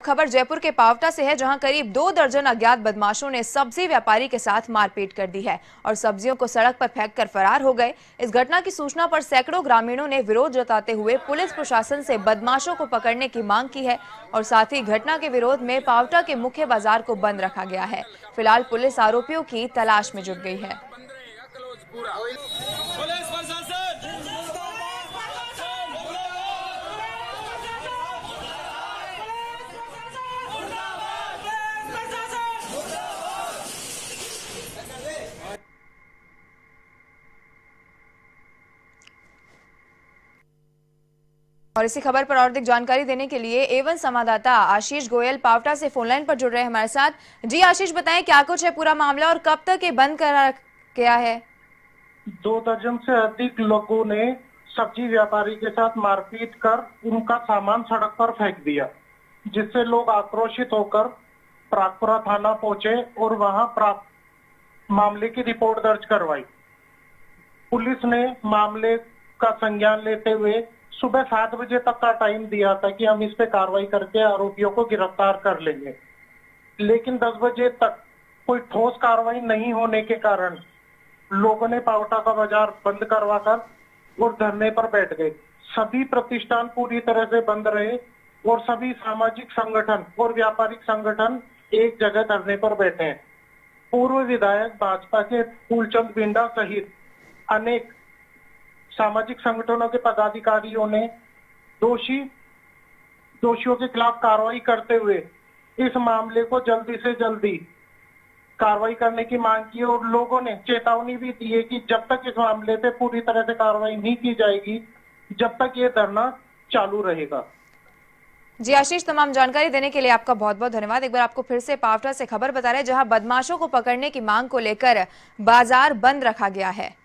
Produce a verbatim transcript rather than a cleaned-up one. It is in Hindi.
खबर जयपुर के पावटा से है, जहां करीब दो दर्जन अज्ञात बदमाशों ने सब्जी व्यापारी के साथ मारपीट कर दी है और सब्जियों को सड़क पर फेंककर फरार हो गए। इस घटना की सूचना पर सैकड़ों ग्रामीणों ने विरोध जताते हुए पुलिस प्रशासन से बदमाशों को पकड़ने की मांग की है और साथ ही घटना के विरोध में पावटा के मुख्य बाजार को बंद रखा गया है। फिलहाल पुलिस आरोपियों की तलाश में जुट गई है। और इसी खबर पर और अधिक जानकारी देने के लिए एवन संवाददाता आशीष गोयल पावटा से फोनलाइन पर जुड़ रहे हैं हमारे साथ। जी आशीष, बताएं क्या कुछ है पूरा मामला और कब तक ये बंद करा गया है? दो दर्जन से अधिक लोगों ने सब्जी व्यापारी के साथ मारपीट कर उनका सामान सड़क पर फेंक दिया, जिससे लोग आक्रोशित होकर प्रागपुरा थाना पहुंचे और वहां मामले की रिपोर्ट दर्ज करवाई। पुलिस ने मामले का संज्ञान लेते हुए सुबह सात बजे तक का टाइम दिया था कि हम इस पे कार्रवाई करके आरोपियों को गिरफ्तार कर लेंगे, लेकिन दस बजे तक कोई ठोस कार्रवाई नहीं होने के कारण लोगों ने पावटा का बाजार बंद करवाकर और धरने पर बैठ गए। सभी प्रतिष्ठान पूरी तरह से बंद रहे और सभी सामाजिक संगठन और व्यापारिक संगठन एक जगह धरने पर बैठे हैं। पूर्व विधायक भाजपा के फूलचंद बिंडा सहित अनेक सामाजिक संगठनों के पदाधिकारियों ने दोषी दोषियों के खिलाफ कार्रवाई करते हुए इस मामले को जल्दी से जल्दी कार्रवाई करने की मांग की और लोगों ने चेतावनी भी दी है कि जब तक इस मामले पे पूरी तरह से कार्रवाई नहीं की जाएगी, जब तक ये धरना चालू रहेगा। जी आशीष, तमाम जानकारी देने के लिए आपका बहुत बहुत धन्यवाद। एक बार आपको फिर से पावटा से खबर बता रहे हैं, जहां बदमाशों को पकड़ने की मांग को लेकर बाजार बंद रखा गया है।